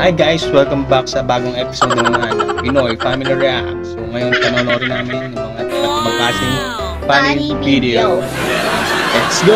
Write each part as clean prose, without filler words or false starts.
Hi guys, welcome back sa bagong episode ng Pinoy Family React. So ngayon panonoorin namin ng mga ibang klaseng funny video. Let's go!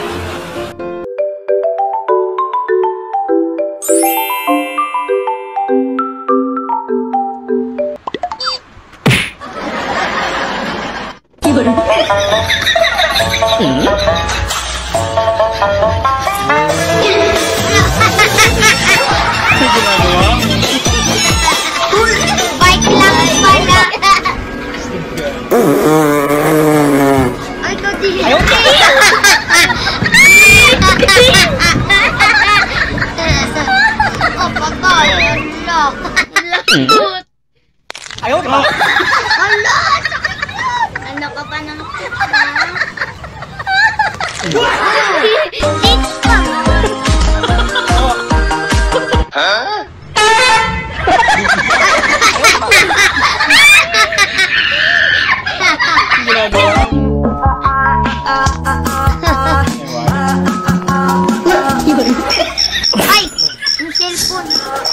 Bike lang pala. Ay, kasi ayaw ka. Oh, patay. Lakot. Ayaw ka! Hala, sakit na. Ano ka pa ng sakit? Six pa mo. Ha? Ay! Yung cellphone!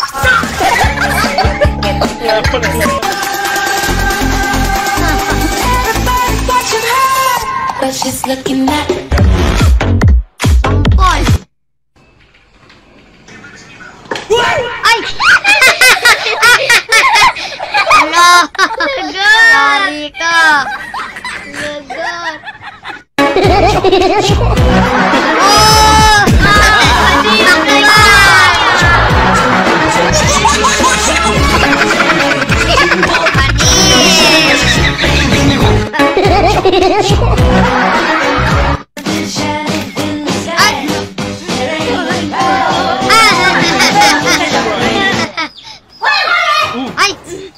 But she's looking at Pangkol! Ay! Hala! Yari ka! Lagot! Oh! Ano yung ay!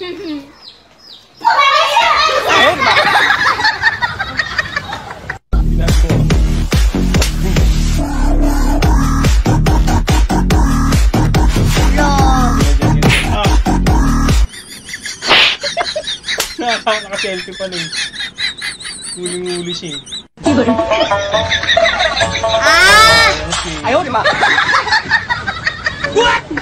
Naka-selfie pa nun. Huling-huli siya. Ah! Ayaw, di ba? What?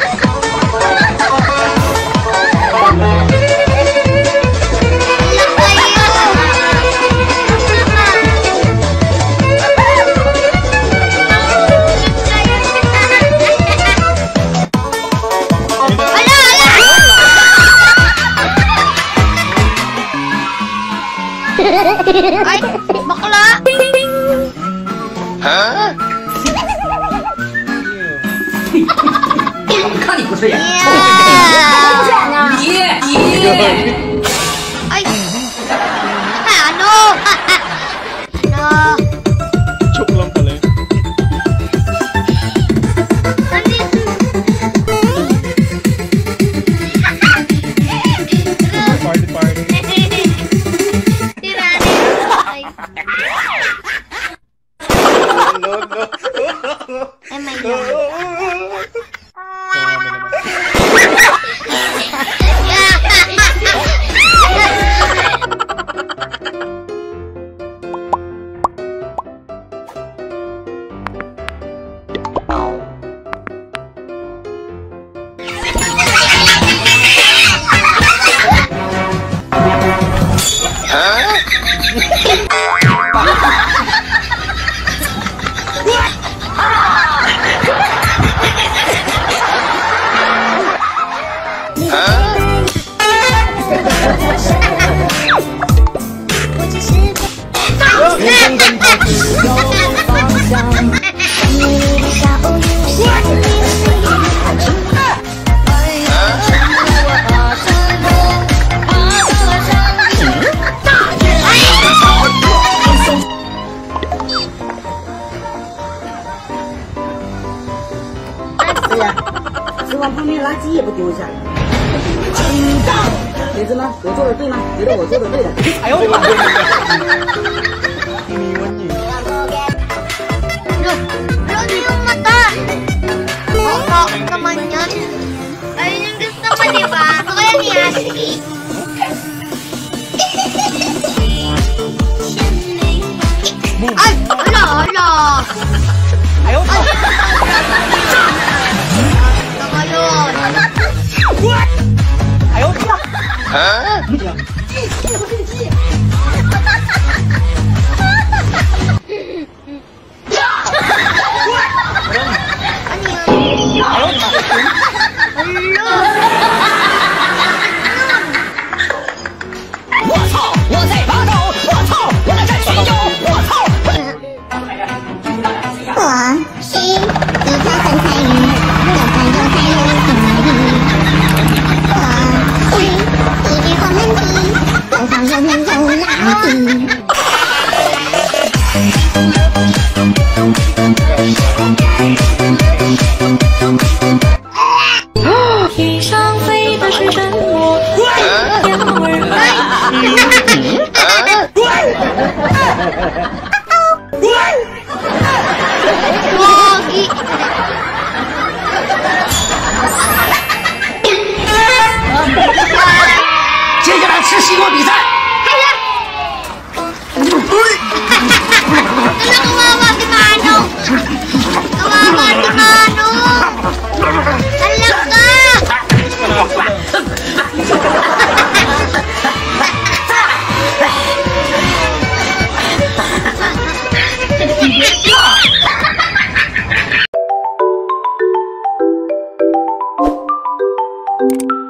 Ay, bakla! Ha? Ay! Ano? Ano? Joke lang pala eh. Party. No. Oh my God. 对呀，吃完泡面垃圾也不丢下。谁知呢？我做的对吗？觉得我做的对的。 哎呦我的妈！Iniwan niya. Lagi yung mata. Oo, naman yan. Ayun yung gusto ko, diba? Ako kaya ni Ashley. Ay! Ala! Ayaw ka! Ito ngayon. 跟我比赛。 Hala! Hala, kawawa si Manong! Kawawa si Manong! Hala ka! Thank you.